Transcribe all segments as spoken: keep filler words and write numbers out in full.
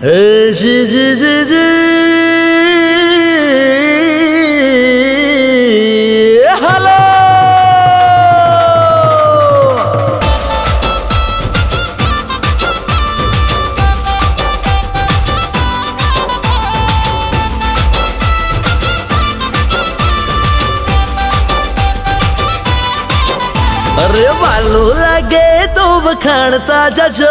जी जी जी जी hello अरे वालू लगे तो बखानता जाजो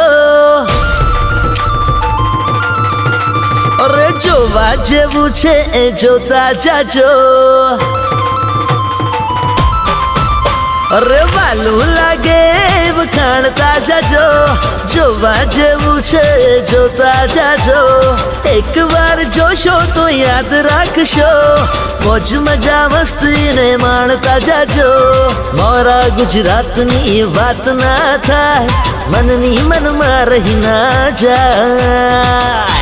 अरे जो बाजे पूछे जोता जाजो अरे वालू लगे बखानता जाजो जो बाजे पूछे जोता जाजो एक बार जोशो तो याद रखशो मौज मजा मस्ती ने मानता जाजो मोरा गुजरात नी बात ना थाय मन नी मन में रही ना जाए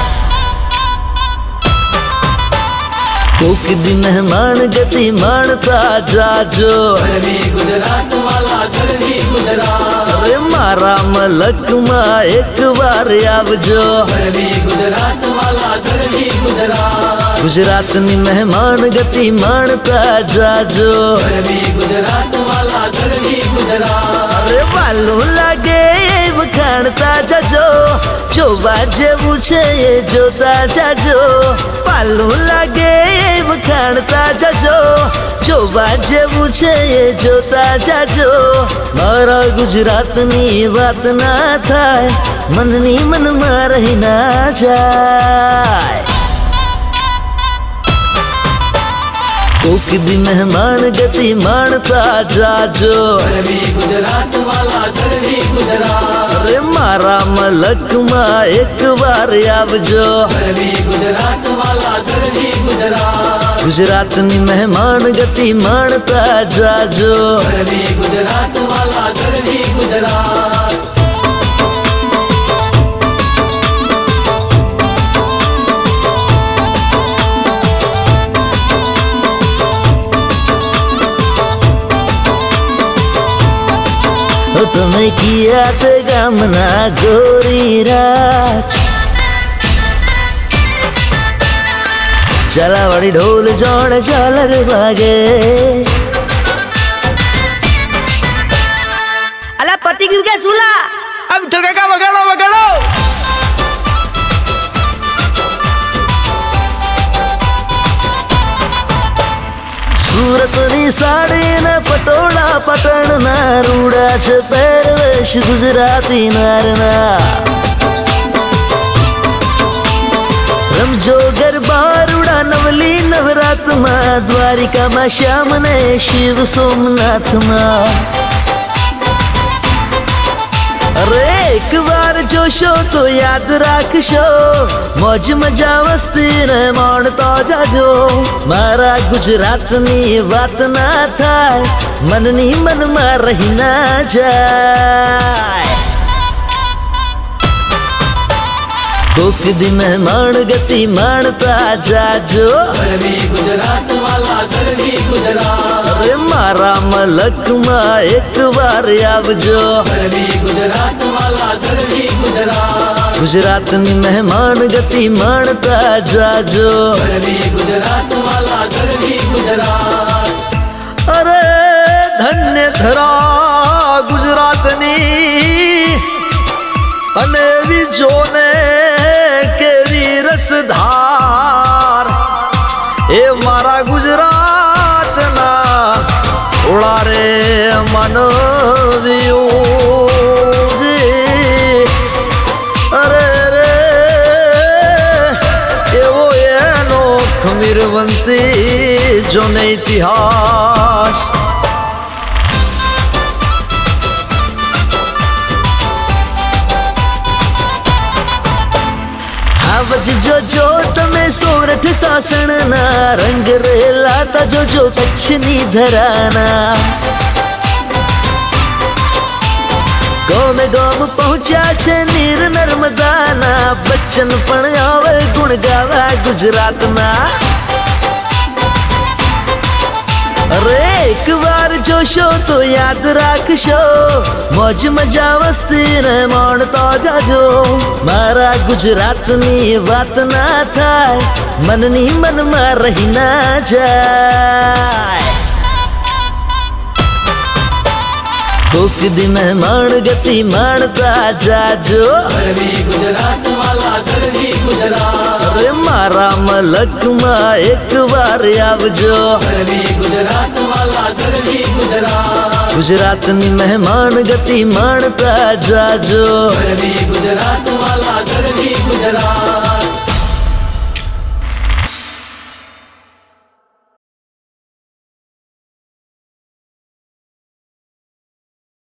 कोक दी मेहमान गति मानता जाजो गुजरात वाला गर्मी गुजरात अरे मारा मलक मा एक बार आवजो गुजरात वाला गर्मी गुजरात गुजरात नी मेहमान गति मानता जाजो गुजरात वाला गर्मी गुजरात अरे वालू लागे बखानता जाजो जो बाजे पूछे जोता जाजो वालू लागे बखानता जाजो जो बाजे पूछे जोता जाजो मारा गुजरात नी बात ना थाय मन नी मन में रही ना जाए कोक दी मेहमान गति मानता जाजो गुजरात वाला गर्मी गुजरात अरे मारा मलक मा एक बार आवजो गुजरात वाला गर्मी गुजरात गुजरात नी मेहमान गति मानता जाजो गुजरात वाला गर्मी गुजरात तुम्हें किया ते गमना गोरी रात चला बड़ी ढोल जोड़ झालर भागे अला पति गिर गया सूला अब ठगा का वगाड़ो वगाड़ो सूरत नी साड़ी न पटोला पटन ना रूड़ा छ पैरवेश गुजराती नारना रमजो गरबा रूड़ा नवली नवरात मा द्वारिका मा श्याम ने शिव सोमनाथ मा अरे एक बार जोशो तो याद रखशो मौज मजा मस्ती ने मानता जाजो मारा गुजरात नी बात ना थाय मन नी मन में रही ना जाए कोक दी मेहमान गति मानता जाजो गुजरात वाला गर्मी गुजरात अरे मारा मलक मा एक बार आवजो गुजरात वाला गर्मी गुजरात गुजरात नी मेहमान गति मानता जाजो गुजरात वाला गर्मी गुजरात अरे धन्य धरा गुजरात नी अने विजोने केवी रसधार ए मारा गुजरात ना उड़ा रे मनवियो जी अरे रे एवो एनो खमीरवंती जो ने इतिहास आवज जो जो तमे सोरठ सासन ना रंग रेला ता जो जो कच्छनी धराना गोम गोम पहुंचा छे नीर नर्मदाना बच्चन पण आवे गुण गावा गुजरात ना अरे एक बार जोशो तो याद રાખશો મોજ મજા મસ્તી ને માણતા જાજો મારા ગુજરાતની વાત ના થાય મનની મનમાં રહી ના જાય કોક दिन માણ ગતિ માણતા જાજો ગરવી ગુજરાત વાલા ગરવી ગુજરાત અરે મારા મલકમાં એક વાર આવજો ગરવી ગુજરાત વાલા ગરવી ગુજરાત ગુજરાતની મહેમાન ગતિ માણતા જાજો ગરવી ગુજરાત વાલા ગરવી ગુજરાત